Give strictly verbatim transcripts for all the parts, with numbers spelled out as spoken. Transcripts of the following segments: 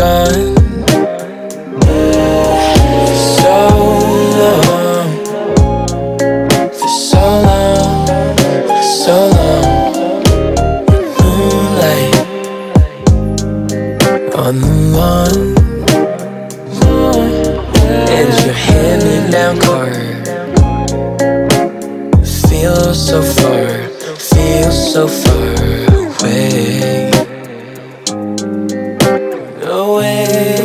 gone for so long, for so long, for so long. Moonlight on the lawn, and your hand-me-down car feels so far, feels so far away, away.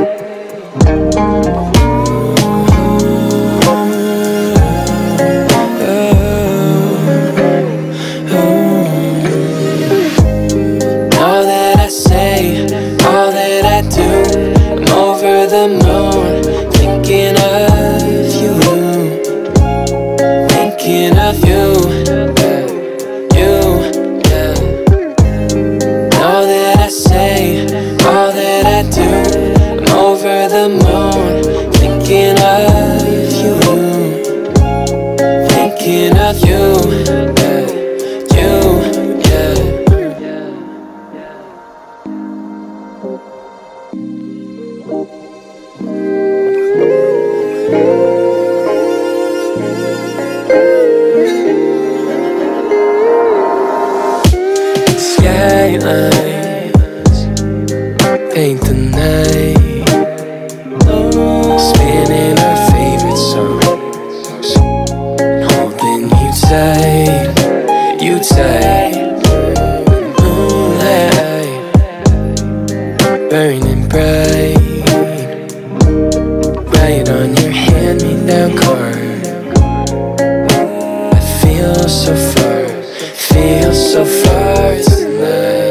All that I say, all that I do, I'm over the moon, thinking of you, thinking of you, you, yeah. All that I say, all that I do, I'm over the moon, thinking of you, thinking of you, yeah, you, yeah. Skylines paint the night, spinning our favorite songs, holding you tight, you tight. Moonlight burning bright, right on your hand-me-down car. I feel so far, feel so far tonight.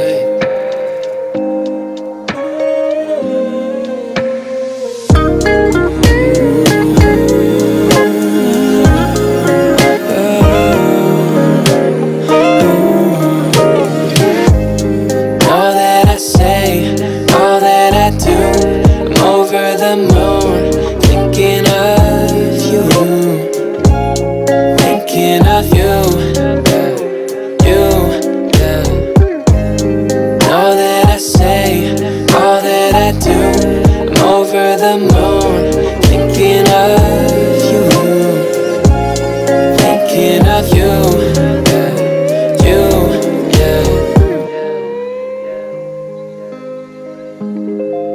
All that I say, all that I do, I'm over the moon, thinking of you, thinking of you, yeah, you, yeah. All that I say, all that I do, I'm over the moon, thinking of you, thinking of you, yeah, you, yeah.